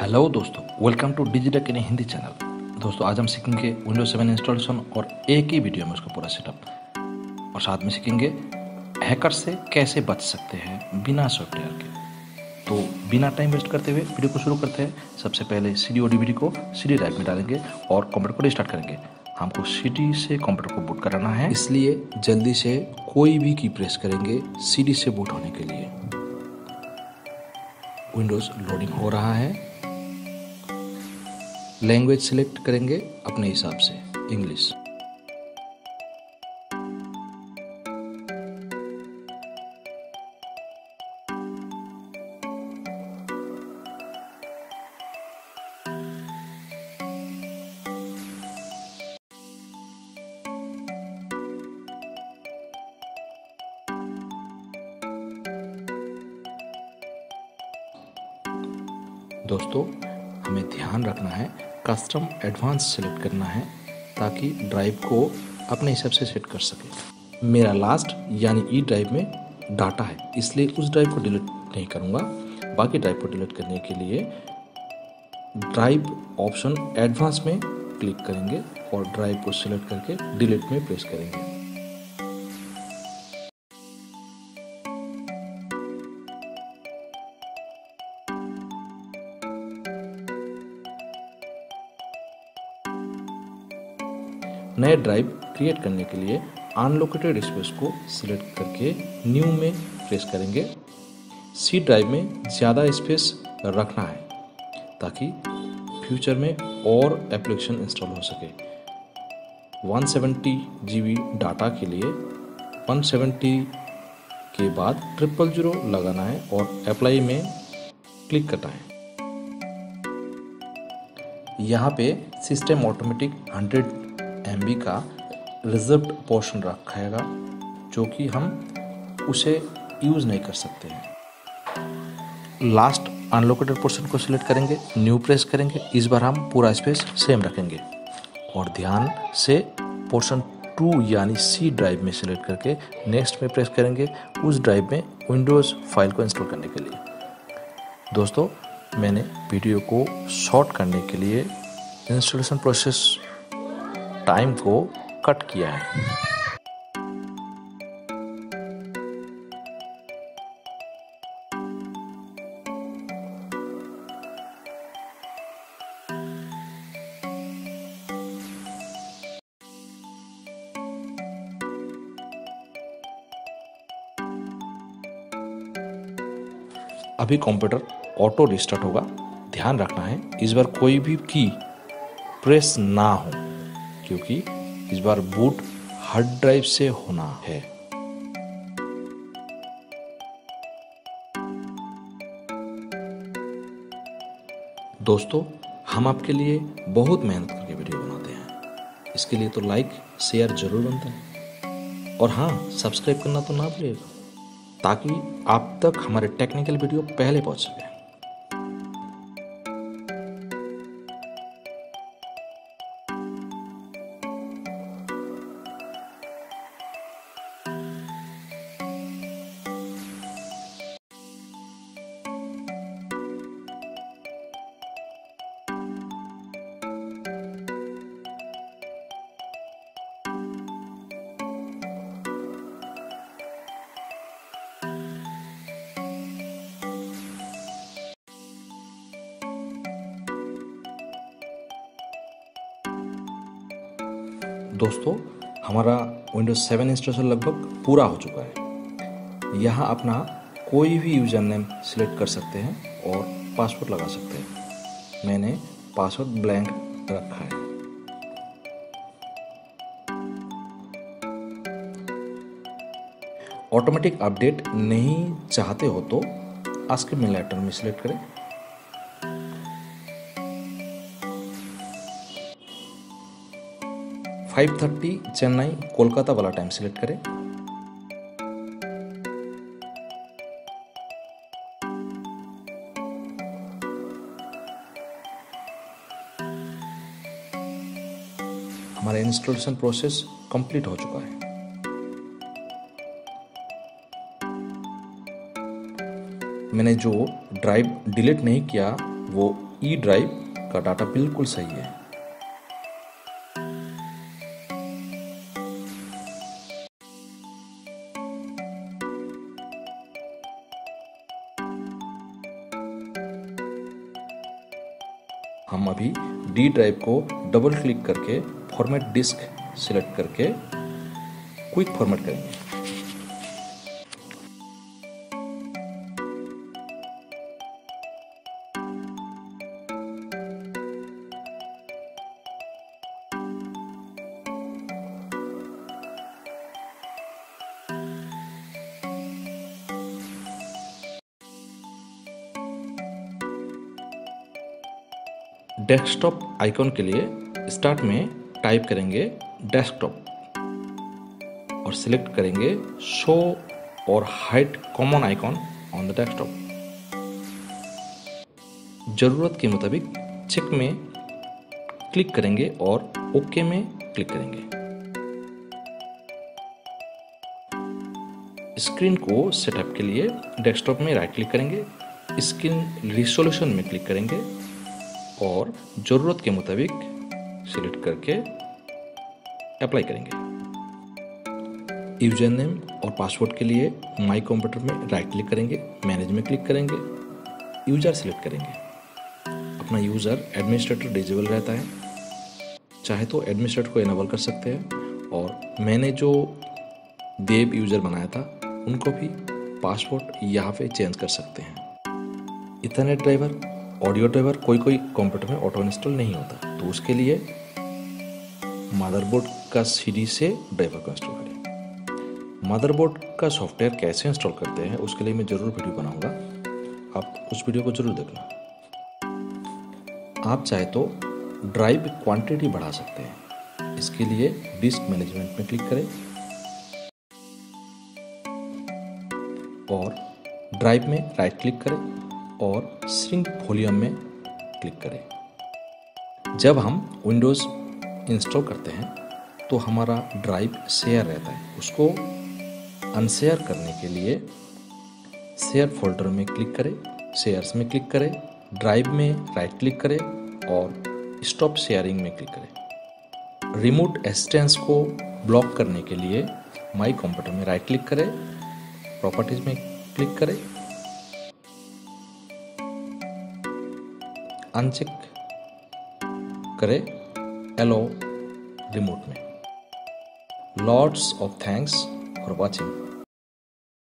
Hello दोस्तों, welcome to Digitech in Hindi channel. दोस्तों आज हम सीखेंगे विंडोज 7 इंस्टॉलेशन और एक ही वीडियो में उसका पूरा सेटअप, और साथ में सीखेंगे हैकर से कैसे बच सकते हैं बिना सॉफ्टवेयर के। तो बिना टाइम वेस्ट करते हुए वीडियो को शुरू करते हैं। सबसे पहले CD और DVD को CD ड्राइव में डालेंगे और कंप्यूटर को रिस्टार्ट करेंगे। हमको CD से कंप्यूटर को बूट कराना है, इसलिए जल्दी से कोई भी की प्रेस करेंगे CD से बूट होने के लिए। विंडोज लोडिंग हो रहा है। लैंग्वेज सिलेक्ट करेंगे अपने हिसाब से, इंग्लिश। दोस्तों हमें ध्यान रखना है, कस्टम एडवांस सेलेक्ट करना है ताकि ड्राइव को अपने हिसाब से सेट कर सके। मेरा लास्ट यानी ई ड्राइव में डाटा है, इसलिए उस ड्राइव को डिलीट नहीं करूँगा। बाकी ड्राइव को डिलीट करने के लिए ड्राइव ऑप्शन एडवांस में क्लिक करेंगे और ड्राइव को सिलेक्ट करके डिलीट में प्रेस करेंगे। नए ड्राइव क्रिएट करने के लिए अनलोकेटेड स्पेस को सिलेक्ट करके न्यू में प्रेस करेंगे। सी ड्राइव में ज़्यादा स्पेस रखना है ताकि फ्यूचर में और एप्लीकेशन इंस्टॉल हो सके। 170 GB डाटा के लिए 170 के बाद 000 लगाना है और अप्लाई में क्लिक करना है। यहाँ पे सिस्टम ऑटोमेटिक 100 MB का रिजर्व्ड पोर्शन रखेगा, जो कि हम उसे यूज़ नहीं कर सकते हैं। लास्ट अनलोकेटेड पोर्शन को सिलेक्ट करेंगे, न्यू प्रेस करेंगे। इस बार हम पूरा स्पेस सेम रखेंगे और ध्यान से पोर्शन 2 यानी सी ड्राइव में सिलेक्ट करके नेक्स्ट में प्रेस करेंगे, उस ड्राइव में विंडोज़ फाइल को इंस्टॉल करने के लिए। दोस्तों मैंने वीडियो को शॉर्ट करने के लिए इंस्टॉलेशन प्रोसेस टाइम को कट किया है। अभी कंप्यूटर ऑटो रिस्टार्ट होगा। ध्यान रखना है इस बार कोई भी की प्रेस ना हो, क्योंकि इस बार बूट हार्ड ड्राइव से होना है। दोस्तों हम आपके लिए बहुत मेहनत करके वीडियो बनाते हैं, इसके लिए तो लाइक शेयर जरूर बनता है, और हाँ सब्सक्राइब करना तो ना भूलिएगा ताकि आप तक हमारे टेक्निकल वीडियो पहले पहुंच सके। दोस्तों हमारा विंडोज 7 इंस्टॉलेशन लगभग पूरा हो चुका है। यहाँ अपना कोई भी यूजर नेम सिलेक्ट कर सकते हैं और पासवर्ड लगा सकते हैं। मैंने पासवर्ड ब्लैंक रखा है। ऑटोमेटिक अपडेट नहीं चाहते हो तो आस्क मी लेटर में सिलेक्ट करें। फाइव 5:30 चेन्नई कोलकाता वाला टाइम सिलेक्ट करें। हमारा इंस्टॉलेशन प्रोसेस कंप्लीट हो चुका है। मैंने जो ड्राइव डिलीट नहीं किया वो ई ड्राइव का डाटा बिल्कुल सही है। हम अभी डी ड्राइव को डबल क्लिक करके फॉर्मेट डिस्क सिलेक्ट करके क्विक फॉर्मेट करेंगे। डेस्कटॉप आइकॉन के लिए स्टार्ट में टाइप करेंगे डेस्कटॉप और सिलेक्ट करेंगे शो और hide common icon on the desktop. जरूरत के मुताबिक चेक में क्लिक करेंगे और ओके में क्लिक करेंगे। स्क्रीन को सेटअप के लिए डेस्कटॉप में राइट क्लिक करेंगे, स्क्रीन रिसोल्यूशन में क्लिक करेंगे और ज़रूरत के मुताबिक सिलेक्ट करके अप्लाई करेंगे। यूजर नेम और पासवर्ड के लिए माई कंप्यूटर में राइट क्लिक करेंगे, मैनेज में क्लिक करेंगे, यूज़र सिलेक्ट करेंगे। अपना यूज़र एडमिनिस्ट्रेटर डिजेबल रहता है, चाहे तो एडमिनिस्ट्रेटर को इनेबल कर सकते हैं और मैंने जो देव यूज़र बनाया था उनको भी पासवर्ड यहाँ पे चेंज कर सकते हैं। इथरनेट ड्राइवर, ऑडियो ड्राइवर कोई कंप्यूटर में ऑटो इंस्टॉल नहीं होता, तो उसके लिए मदरबोर्ड का सीडी से ड्राइवर को इंस्टॉल करें। मदरबोर्ड का सॉफ्टवेयर कैसे इंस्टॉल करते हैं उसके लिए मैं ज़रूर वीडियो बनाऊंगा, आप उस वीडियो को ज़रूर देखना। आप चाहे तो ड्राइव क्वांटिटी बढ़ा सकते हैं, इसके लिए डिस्क मैनेजमेंट में क्लिक करें और ड्राइव में राइट क्लिक करें और श्रिंक वॉल्यूम में क्लिक करें। जब हम विंडोज़ इंस्टॉल करते हैं तो हमारा ड्राइव शेयर रहता है, उसको अनशेयर करने के लिए शेयर फोल्डर में क्लिक करें, शेयर्स में क्लिक करें, ड्राइव में राइट क्लिक करें और स्टॉप शेयरिंग में क्लिक करें। रिमोट एक्सटेंस को ब्लॉक करने के लिए माई कंप्यूटर में राइट क्लिक करें, प्रॉपर्टीज में क्लिक करें, अनचेक करें एलो रिमोट में। Lots of thanks for watching.